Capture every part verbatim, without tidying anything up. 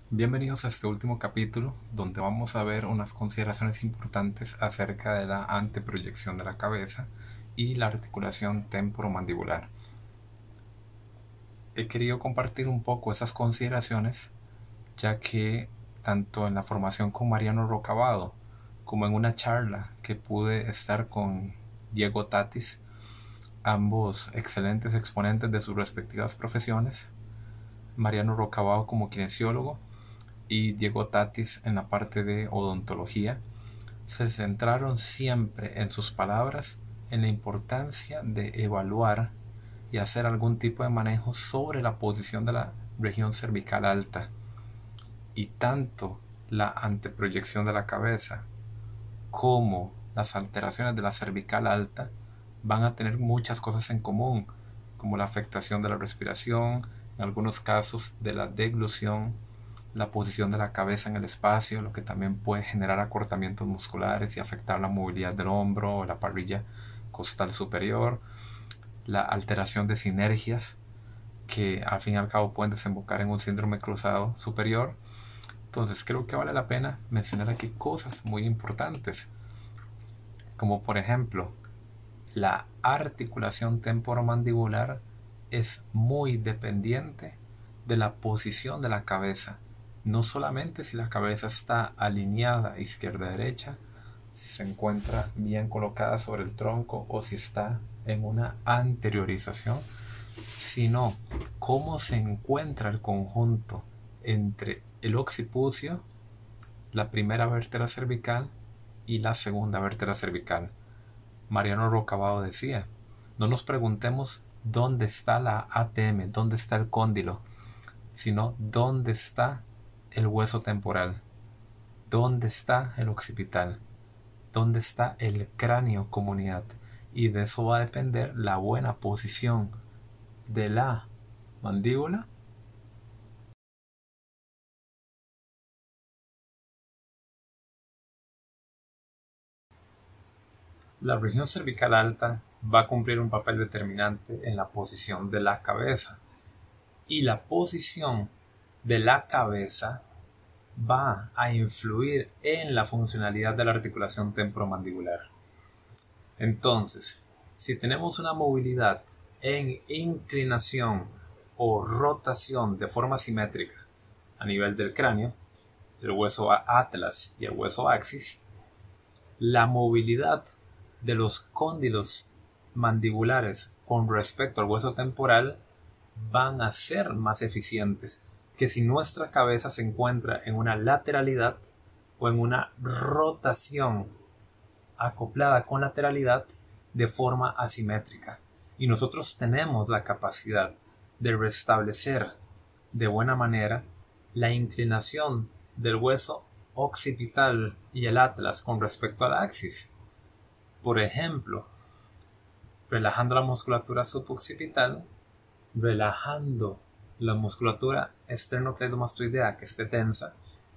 Bienvenidos a este último capítulo donde vamos a ver unas consideraciones importantes acerca de la anteproyección de la cabeza y la articulación temporomandibular. He querido compartir un poco esas consideraciones ya que tanto en la formación con Mariano Rocabado como en una charla que pude estar con Diego Tatis, ambos excelentes exponentes de sus respectivas profesiones, Mariano Rocabado como kinesiólogo y Diego Tatis en la parte de odontología, se centraron siempre en sus palabras en la importancia de evaluar y hacer algún tipo de manejo sobre la posición de la región cervical alta, y tanto la anteproyección de la cabeza como las alteraciones de la cervical alta van a tener muchas cosas en común, como la afectación de la respiración, en algunos casos de la deglución, la posición de la cabeza en el espacio, lo que también puede generar acortamientos musculares y afectar la movilidad del hombro o la parrilla costal superior, la alteración de sinergias que al fin y al cabo pueden desembocar en un síndrome cruzado superior. Entonces creo que vale la pena mencionar aquí cosas muy importantes, como por ejemplo la articulación temporomandibular es muy dependiente de la posición de la cabeza, no solamente si la cabeza está alineada izquierda-derecha, si se encuentra bien colocada sobre el tronco o si está en una anteriorización, sino cómo se encuentra el conjunto entre el occipucio, la primera vértebra cervical y la segunda vértebra cervical. Mariano Rocabado decía, no nos preguntemos dónde está la A T M, dónde está el cóndilo, sino dónde está el hueso temporal, dónde está el occipital, dónde está el cráneo comunidad, y de eso va a depender la buena posición de la mandíbula La región cervical alta va a cumplir un papel determinante en la posición de la cabeza, y la posición de la cabeza va a influir en la funcionalidad de la articulación temporomandibular. Entonces, si tenemos una movilidad en inclinación o rotación de forma simétrica a nivel del cráneo, el hueso atlas y el hueso axis, la movilidad de los cóndilos mandibulares con respecto al hueso temporal van a ser más eficientes que si nuestra cabeza se encuentra en una lateralidad o en una rotación acoplada con lateralidad de forma asimétrica. Y nosotros tenemos la capacidad de restablecer de buena manera la inclinación del hueso occipital y el atlas con respecto al axis. Por ejemplo, relajando la musculatura suboccipital, relajando la musculatura esternocleidomastoidea que esté tensa,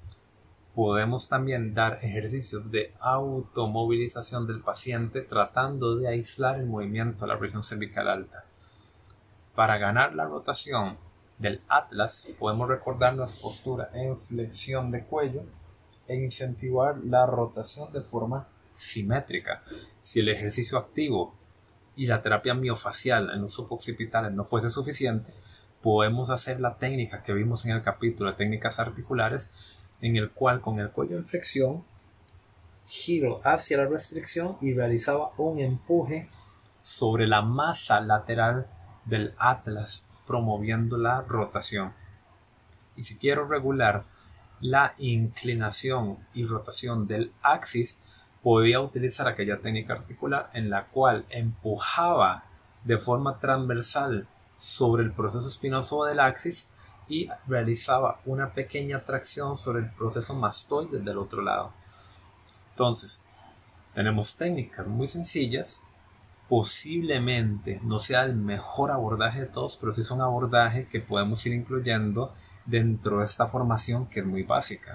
podemos también dar ejercicios de automovilización del paciente tratando de aislar el movimiento a la región cervical alta. Para ganar la rotación del atlas, podemos recordar la postura en flexión de cuello e incentivar la rotación de forma simétrica. Si el ejercicio activo y la terapia miofacial en los suboccipitales no fuese suficiente, podemos hacer la técnica que vimos en el capítulo de técnicas articulares, en el cual con el cuello en flexión giro hacia la restricción y realizaba un empuje sobre la masa lateral del atlas, promoviendo la rotación. Y si quiero regular la inclinación y rotación del axis, podía utilizar aquella técnica articular en la cual empujaba de forma transversal sobre el proceso espinoso del axis y realizaba una pequeña tracción sobre el proceso mastoide del otro lado. Entonces, tenemos técnicas muy sencillas, posiblemente no sea el mejor abordaje de todos, pero sí es un abordaje que podemos ir incluyendo dentro de esta formación que es muy básica.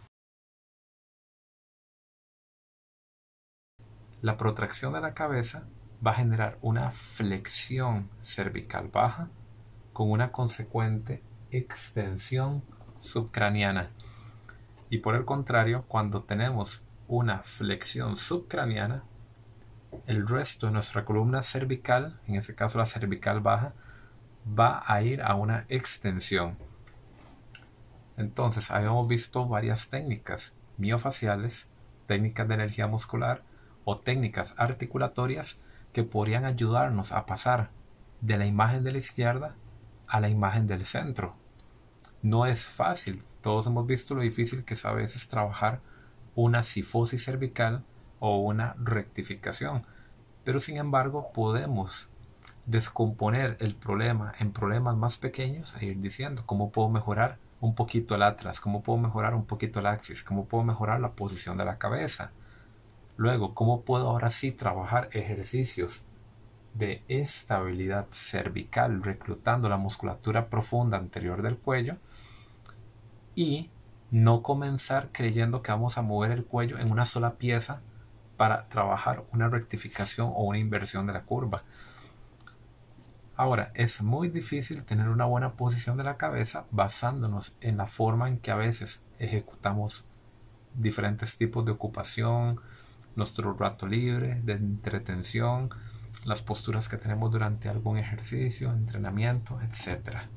La protracción de la cabeza va a generar una flexión cervical baja con una consecuente extensión subcraniana. Y por el contrario, cuando tenemos una flexión subcraniana, el resto de nuestra columna cervical, en este caso la cervical baja, va a ir a una extensión. Entonces, habíamos visto varias técnicas miofaciales, técnicas de energía muscular o técnicas articulatorias que podrían ayudarnos a pasar de la imagen de la izquierda a la imagen del centro. No es fácil. Todos hemos visto lo difícil que es a veces trabajar una cifosis cervical o una rectificación. Pero sin embargo podemos descomponer el problema en problemas más pequeños e ir diciendo cómo puedo mejorar un poquito el atlas, cómo puedo mejorar un poquito el axis, cómo puedo mejorar la posición de la cabeza. Luego, cómo puedo ahora sí trabajar ejercicios de estabilidad cervical, reclutando la musculatura profunda anterior del cuello y no comenzar creyendo que vamos a mover el cuello en una sola pieza para trabajar una rectificación o una inversión de la curva. Ahora, es muy difícil tener una buena posición de la cabeza basándonos en la forma en que a veces ejecutamos diferentes tipos de ocupación, nuestro rato libre, de entretención, las posturas que tenemos durante algún ejercicio, entrenamiento, etcétera.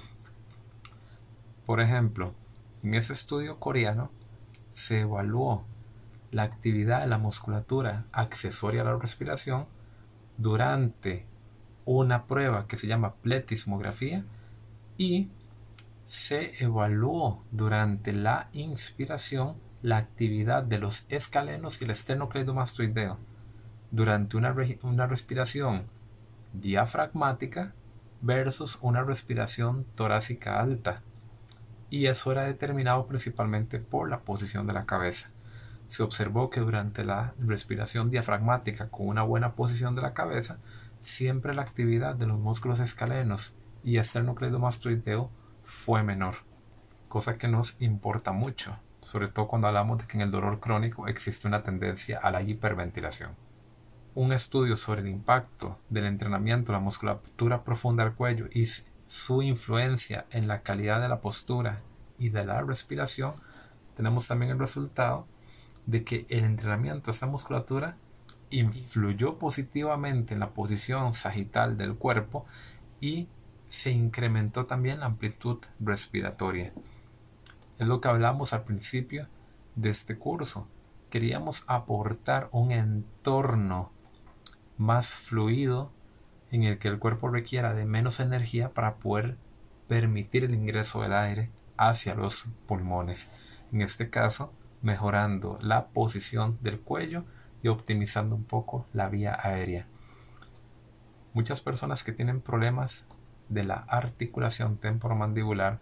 Por ejemplo, en ese estudio coreano se evaluó la actividad de la musculatura accesoria a la respiración durante una prueba que se llama pletismografía y se evaluó durante la inspiración la actividad de los escalenos y el esternocleidomastoideo durante una, una respiración diafragmática versus una respiración torácica alta, y eso era determinado principalmente por la posición de la cabeza. Se observó que durante la respiración diafragmática con una buena posición de la cabeza, siempre la actividad de los músculos escalenos y esternocleidomastoideo fue menor, cosa que nos importa mucho, sobre todo cuando hablamos de que en el dolor crónico existe una tendencia a la hiperventilación. Un estudio sobre el impacto del entrenamiento de la musculatura profunda del cuello y su influencia en la calidad de la postura y de la respiración, tenemos también el resultado de que el entrenamiento de esta musculatura influyó positivamente en la posición sagital del cuerpo y se incrementó también la amplitud respiratoria. Es lo que hablamos al principio de este curso. Queríamos aportar un entorno más fluido en el que el cuerpo requiera de menos energía para poder permitir el ingreso del aire hacia los pulmones. En este caso, mejorando la posición del cuello y optimizando un poco la vía aérea. Muchas personas que tienen problemas de la articulación temporomandibular,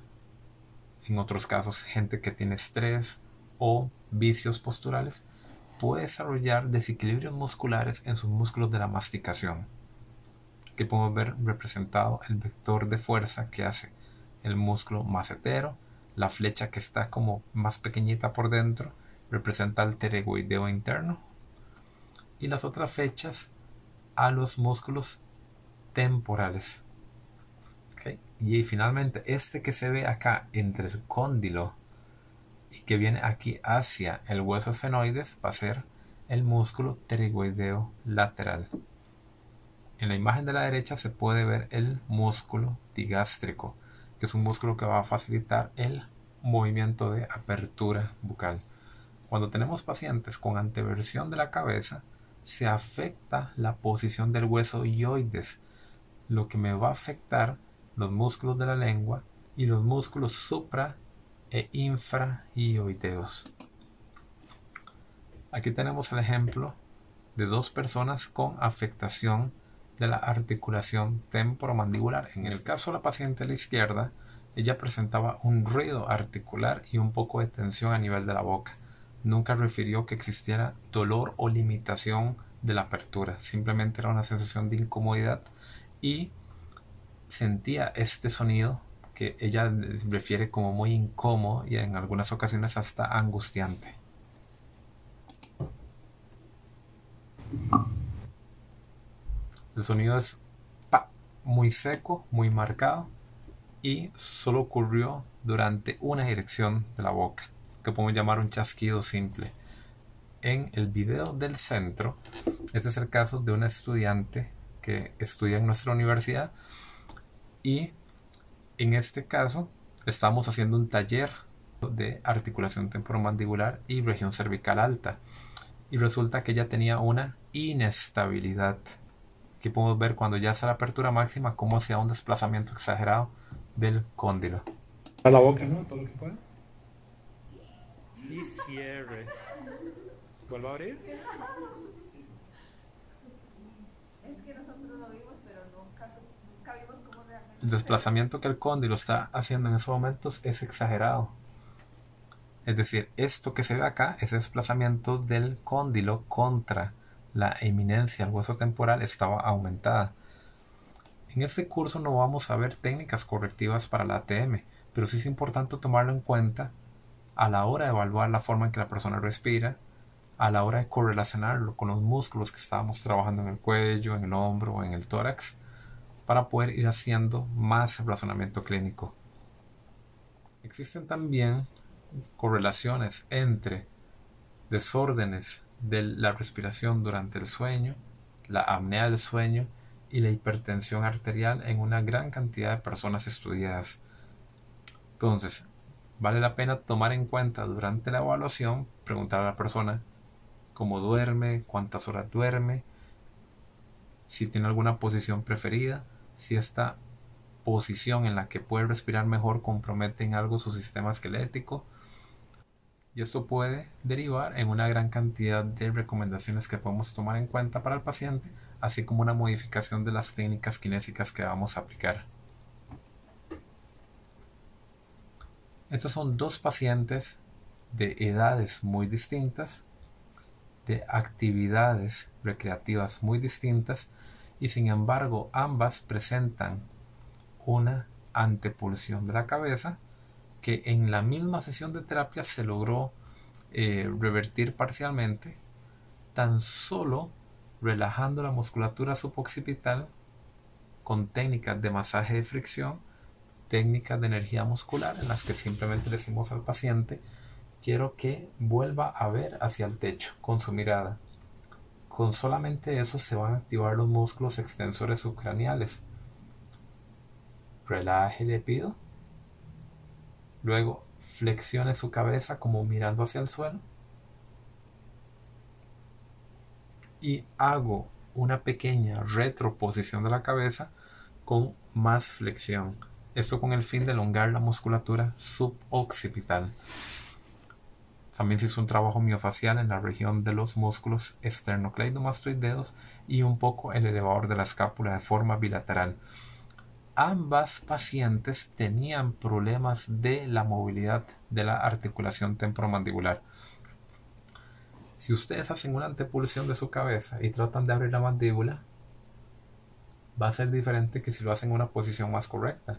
en otros casos gente que tiene estrés o vicios posturales, puede desarrollar desequilibrios musculares en sus músculos de la masticación, que podemos ver representado el vector de fuerza que hace el músculo macetero, la flecha que está como más pequeñita por dentro representa el pterygoideo interno, y las otras flechas a los músculos temporales. ¿Okay? Y finalmente este que se ve acá entre el cóndilo y que viene aquí hacia el hueso esfenoides va a ser el músculo pterygoideo lateral. En la imagen de la derecha se puede ver el músculo digástrico, que es un músculo que va a facilitar el movimiento de apertura bucal. Cuando tenemos pacientes con anteversión de la cabeza, se afecta la posición del hueso hyoides, lo que me va a afectar los músculos de la lengua y los músculos supra e infrahyoideos. Aquí tenemos el ejemplo de dos personas con afectación de la articulación temporomandibular. En el caso de la paciente a la izquierda, ella presentaba un ruido articular y un poco de tensión a nivel de la boca. Nunca refirió que existiera dolor o limitación de la apertura, simplemente era una sensación de incomodidad y sentía este sonido que ella refiere como muy incómodo y en algunas ocasiones hasta angustiante. El sonido es pa, muy seco, muy marcado y solo ocurrió durante una dirección de la boca, que podemos llamar un chasquido simple. En el video del centro, este es el caso de una estudiante que estudia en nuestra universidad, y en este caso estamos haciendo un taller de articulación temporomandibular y región cervical alta, y resulta que ella tenía una inestabilidad. Aquí podemos ver cuando ya está la apertura máxima cómo se da un desplazamiento exagerado del cóndilo. A la boca, ¿no? Todo lo que pueda. Y cierre. ¿Vuelvo a abrir? Es que nosotros lo vimos, pero nunca, nunca vimos cómo realmente... El desplazamiento que el cóndilo está haciendo en esos momentos es exagerado. Es decir, esto que se ve acá, ese desplazamiento del cóndilo contra la eminencia del hueso temporal, estaba aumentada. En este curso no vamos a ver técnicas correctivas para la A T M, pero sí es importante tomarlo en cuenta a la hora de evaluar la forma en que la persona respira, a la hora de correlacionarlo con los músculos que estábamos trabajando en el cuello, en el hombro o en el tórax, para poder ir haciendo más razonamiento clínico. Existen también correlaciones entre desórdenes de la respiración durante el sueño, la apnea del sueño y la hipertensión arterial en una gran cantidad de personas estudiadas. Entonces, vale la pena tomar en cuenta durante la evaluación, preguntar a la persona cómo duerme, cuántas horas duerme, si tiene alguna posición preferida, si esta posición en la que puede respirar mejor compromete en algo su sistema esquelético. Y esto puede derivar en una gran cantidad de recomendaciones que podemos tomar en cuenta para el paciente, así como una modificación de las técnicas kinésicas que vamos a aplicar. Estos son dos pacientes de edades muy distintas, de actividades recreativas muy distintas, y sin embargo ambas presentan una antepulsión de la cabeza que en la misma sesión de terapia se logró eh, revertir parcialmente, tan solo relajando la musculatura suboccipital con técnicas de masaje de fricción, técnicas de energía muscular en las que simplemente le decimos al paciente: quiero que vuelva a ver hacia el techo con su mirada. Con solamente eso se van a activar los músculos extensores subcraneales. Relaje, le pido. Luego flexione su cabeza como mirando hacia el suelo. Y hago una pequeña retroposición de la cabeza con más flexión. Esto con el fin de elongar la musculatura suboccipital. También se hizo un trabajo miofacial en la región de los músculos esternocleidomastoideos y un poco el elevador de la escápula de forma bilateral. Ambas pacientes tenían problemas de la movilidad de la articulación temporomandibular. Si ustedes hacen una antepulsión de su cabeza y tratan de abrir la mandíbula, va a ser diferente que si lo hacen en una posición más correcta.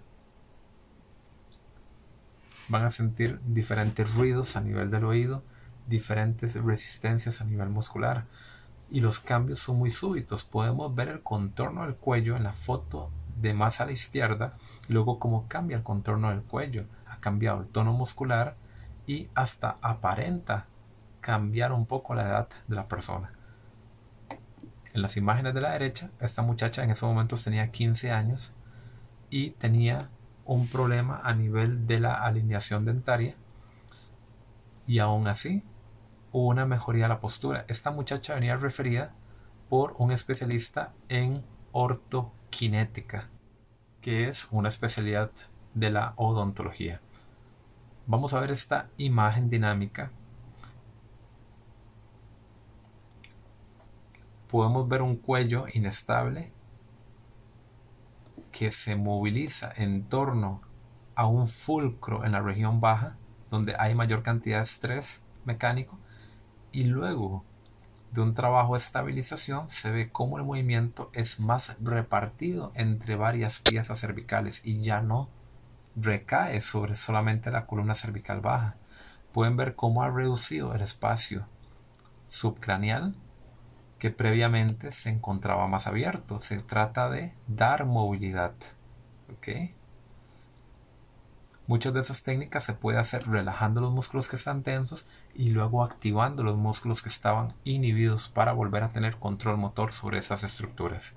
Van a sentir diferentes ruidos a nivel del oído, diferentes resistencias a nivel muscular, y los cambios son muy súbitos. Podemos ver el contorno del cuello en la foto de más a la izquierda, y luego cómo cambia el contorno del cuello. Ha cambiado el tono muscular y hasta aparenta cambiar un poco la edad de la persona. En las imágenes de la derecha, esta muchacha en esos momentos tenía quince años y tenía un problema a nivel de la alineación dentaria, y aún así hubo una mejoría de la postura. Esta muchacha venía referida por un especialista en ortoquinética, que es una especialidad de la odontología. Vamos a ver esta imagen dinámica. Podemos ver un cuello inestable que se moviliza en torno a un fulcro en la región baja, donde hay mayor cantidad de estrés mecánico, y luego de un trabajo de estabilización se ve cómo el movimiento es más repartido entre varias piezas cervicales y ya no recae sobre solamente la columna cervical baja. Pueden ver cómo ha reducido el espacio subcraneal que previamente se encontraba más abierto. Se trata de dar movilidad. ¿Ok? Muchas de esas técnicas se puede hacer relajando los músculos que están tensos y luego activando los músculos que estaban inhibidos para volver a tener control motor sobre esas estructuras.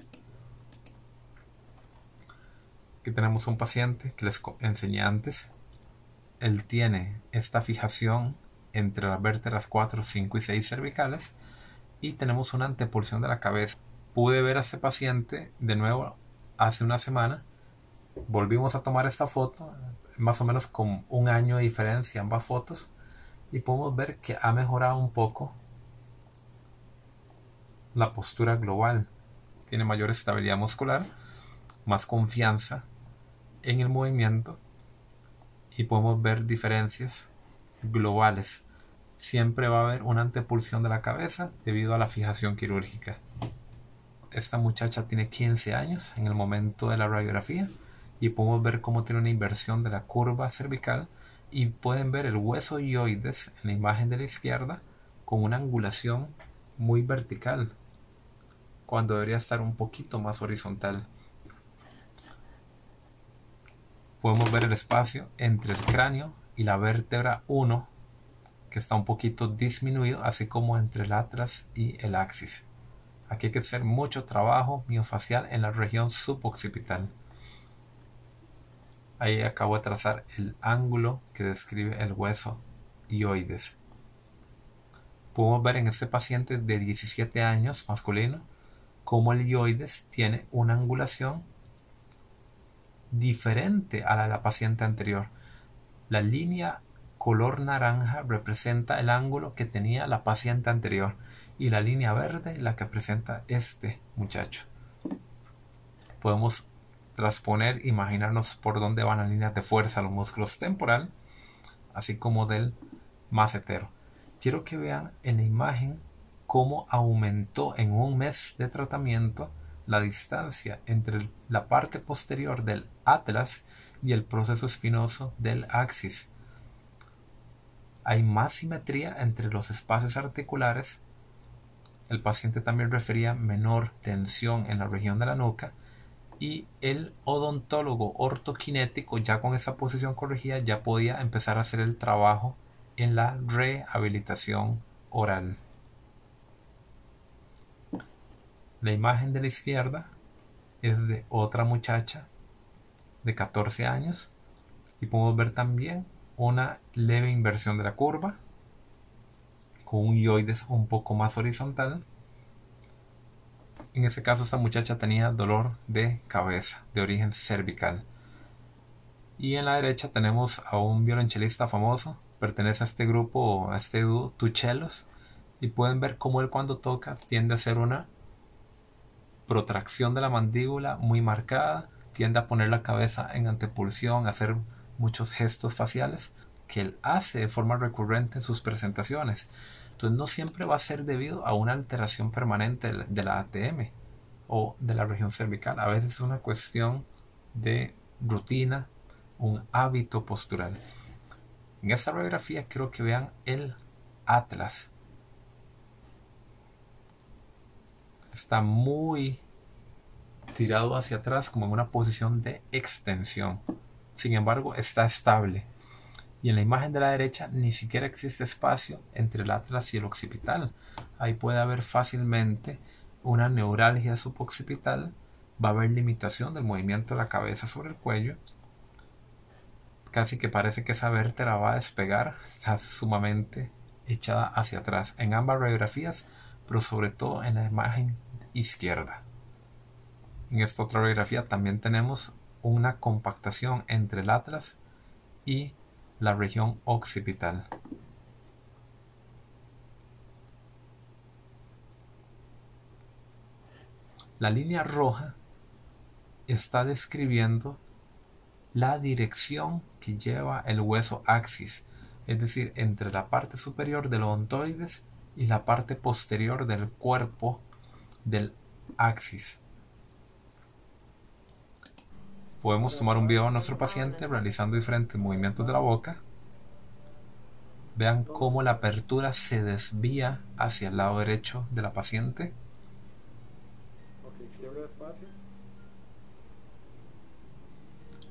Aquí tenemos un paciente que les enseñé antes. Él tiene esta fijación entre las vértebras cuatro, cinco y seis cervicales y tenemos una antepulsión de la cabeza. Pude ver a este paciente de nuevo hace una semana. Volvimos a tomar esta foto, más o menos con un año de diferencia ambas fotos, y podemos ver que ha mejorado un poco la postura global. Tiene mayor estabilidad muscular, más confianza en el movimiento y podemos ver diferencias globales. Siempre va a haber una antepulsión de la cabeza debido a la fijación quirúrgica. Esta muchacha tiene quince años en el momento de la radiografía y podemos ver cómo tiene una inversión de la curva cervical y pueden ver el hueso hioides en la imagen de la izquierda con una angulación muy vertical cuando debería estar un poquito más horizontal. Podemos ver el espacio entre el cráneo y la vértebra uno que está un poquito disminuido, así como entre el atlas y el axis. Aquí hay que hacer mucho trabajo miofacial en la región suboccipital. Ahí acabo de trazar el ángulo que describe el hueso hioides. Podemos ver en este paciente de diecisiete años masculino cómo el hioides tiene una angulación diferente a la de la paciente anterior. La línea color naranja representa el ángulo que tenía la paciente anterior y la línea verde la que presenta este muchacho. Podemos transponer, imaginarnos por dónde van las líneas de fuerza, los músculos temporal, así como del macetero. Quiero que vean en la imagen cómo aumentó en un mes de tratamiento la distancia entre la parte posterior del atlas y el proceso espinoso del axis. Hay más simetría entre los espacios articulares. El paciente también refería menor tensión en la región de la nuca. Y el odontólogo ortoquinético, ya con esa posición corregida, ya podía empezar a hacer el trabajo en la rehabilitación oral. La imagen de la izquierda es de otra muchacha de catorce años y podemos ver también una leve inversión de la curva con un hioides un poco más horizontal. En este caso esta muchacha tenía dolor de cabeza de origen cervical. Y en la derecha tenemos a un violonchelista famoso, pertenece a este grupo, a este dúo Tuchelos, y pueden ver cómo él cuando toca tiende a hacer una protracción de la mandíbula muy marcada, tiende a poner la cabeza en antepulsión, a hacer muchos gestos faciales que él hace de forma recurrente en sus presentaciones. Entonces no siempre va a ser debido a una alteración permanente de la A T M o de la región cervical. A veces es una cuestión de rutina, un hábito postural. En esta radiografía quiero que vean el atlas. Está muy tirado hacia atrás como en una posición de extensión. Sin embargo, está estable. Y en la imagen de la derecha ni siquiera existe espacio entre el atlas y el occipital. Ahí puede haber fácilmente una neuralgia suboccipital. Va a haber limitación del movimiento de la cabeza sobre el cuello. Casi que parece que esa vértebra va a despegar. Está sumamente echada hacia atrás en ambas radiografías, pero sobre todo en la imagen izquierda. En esta otra radiografía también tenemos una compactación entre el atlas y la región occipital. La línea roja está describiendo la dirección que lleva el hueso axis, es decir, entre la parte superior del odontoides y la parte posterior del cuerpo del axis. Podemos tomar un video de nuestro paciente realizando diferentes movimientos de la boca. Vean cómo la apertura se desvía hacia el lado derecho de la paciente.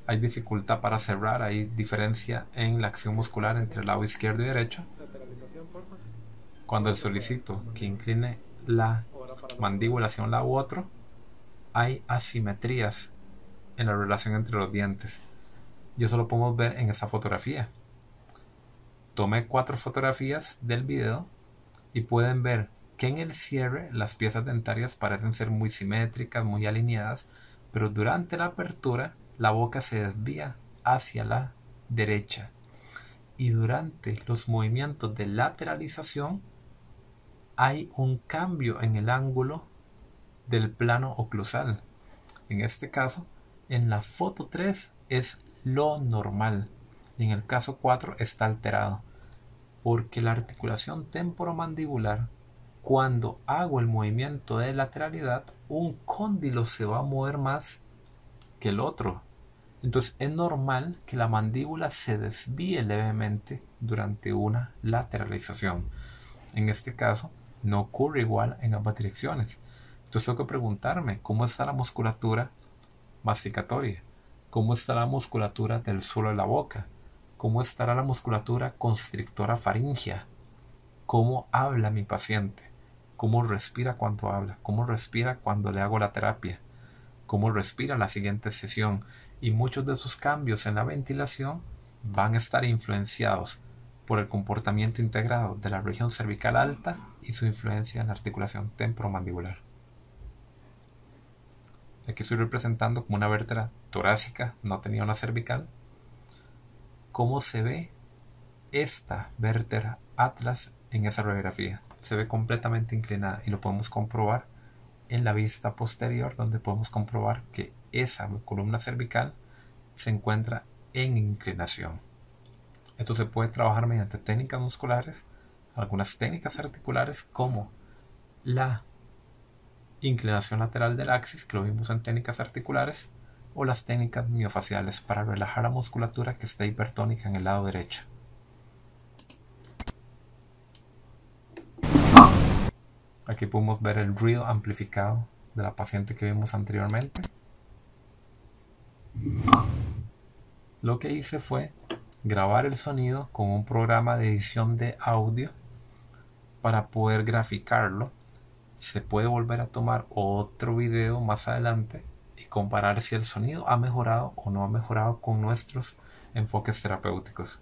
hay dificultad para cerrar, hay diferencia en la acción muscular entre el lado izquierdo y derecho. Lateralización, por favor. Cuando le solicito que incline la mandíbula hacia un lado u otro, hay asimetrías en la relación entre los dientes. Y eso lo podemos ver en esta fotografía. Tomé cuatro fotografías del video y pueden ver que en el cierre las piezas dentarias parecen ser muy simétricas, muy alineadas, pero durante la apertura la boca se desvía hacia la derecha. Y durante los movimientos de lateralización hay un cambio en el ángulo del plano oclusal. En este caso, en la foto tres es lo normal y en el caso cuatro está alterado, porque la articulación temporomandibular, cuando hago el movimiento de lateralidad, un cóndilo se va a mover más que el otro. Entonces es normal que la mandíbula se desvíe levemente durante una lateralización. En este caso no ocurre igual en ambas direcciones. Entonces tengo que preguntarme cómo está la musculatura masticatoria, cómo está la musculatura del suelo de la boca, cómo estará la musculatura constrictora faríngea, cómo habla mi paciente, cómo respira cuando habla, cómo respira cuando le hago la terapia, cómo respira en la siguiente sesión. Y muchos de sus cambios en la ventilación van a estar influenciados por el comportamiento integrado de la región cervical alta y su influencia en la articulación temporomandibular. Aquí estoy representando como una vértebra torácica, no tenía una cervical. ¿Cómo se ve esta vértebra atlas en esa radiografía? Se ve completamente inclinada y lo podemos comprobar en la vista posterior, donde podemos comprobar que esa columna cervical se encuentra en inclinación. Esto se puede trabajar mediante técnicas musculares, algunas técnicas articulares como la inclinación lateral del axis, que lo vimos en técnicas articulares, o las técnicas miofaciales para relajar la musculatura que está hipertónica en el lado derecho. Aquí podemos ver el ruido amplificado de la paciente que vimos anteriormente. Lo que hice fue grabar el sonido con un programa de edición de audio para poder graficarlo. Se puede volver a tomar otro video más adelante y comparar si el sonido ha mejorado o no ha mejorado con nuestros enfoques terapéuticos.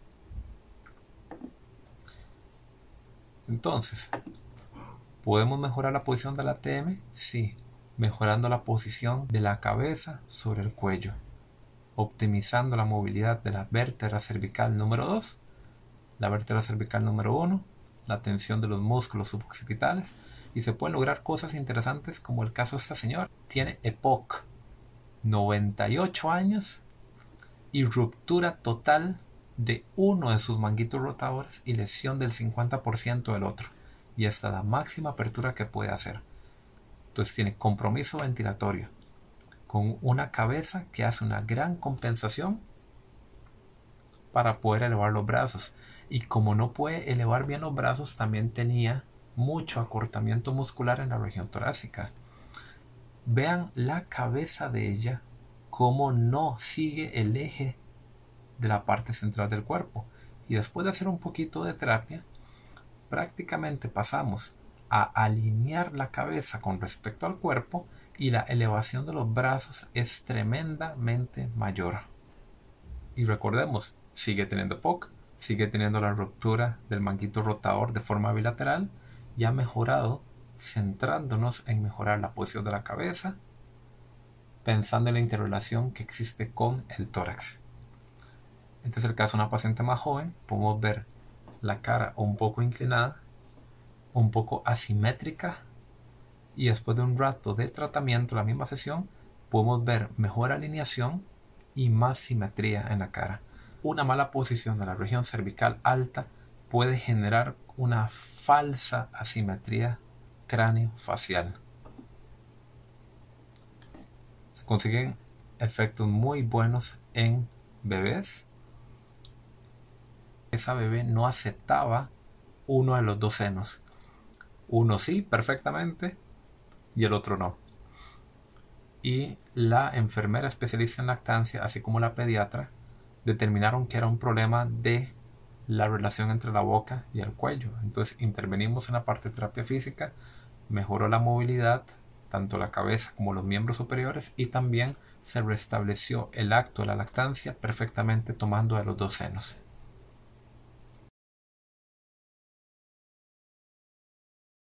Entonces, ¿podemos mejorar la posición de la T M? Sí, mejorando la posición de la cabeza sobre el cuello, optimizando la movilidad de la vértebra cervical número dos, la vértebra cervical número uno, la tensión de los músculos suboccipitales, y se pueden lograr cosas interesantes como el caso de esta señora. Tiene E P O C, noventa y ocho años y ruptura total de uno de sus manguitos rotadores y lesión del cincuenta por ciento del otro, y hasta la máxima apertura que puede hacer. Entonces tiene compromiso ventilatorio con una cabeza que hace una gran compensación para poder elevar los brazos, y como no puede elevar bien los brazos, también tenía mucho acortamiento muscular en la región torácica. Vean la cabeza de ella, cómo no sigue el eje de la parte central del cuerpo, y después de hacer un poquito de terapia, prácticamente pasamos a alinear la cabeza con respecto al cuerpo, y la elevación de los brazos es tremendamente mayor. Y recordemos, sigue teniendo P O C, sigue teniendo la ruptura del manguito rotador de forma bilateral, y ha mejorado centrándonos en mejorar la posición de la cabeza, pensando en la interrelación que existe con el tórax. Este es el caso de una paciente más joven. Podemos ver la cara un poco inclinada, un poco asimétrica, y después de un rato de tratamiento, la misma sesión, podemos ver mejor alineación y más simetría en la cara. Una mala posición de la región cervical alta puede generar una falsa asimetría cráneo-facial. Se consiguen efectos muy buenos en bebés. Esa bebé no aceptaba uno de los dos senos. Uno sí, perfectamente, y el otro no. y la enfermera especialista en lactancia, así como la pediatra, determinaron que era un problema de la relación entre la boca y el cuello. Entonces intervenimos en la parte de terapia física, mejoró la movilidad, tanto la cabeza como los miembros superiores, y también se restableció el acto de la lactancia perfectamente tomando de los dos senos.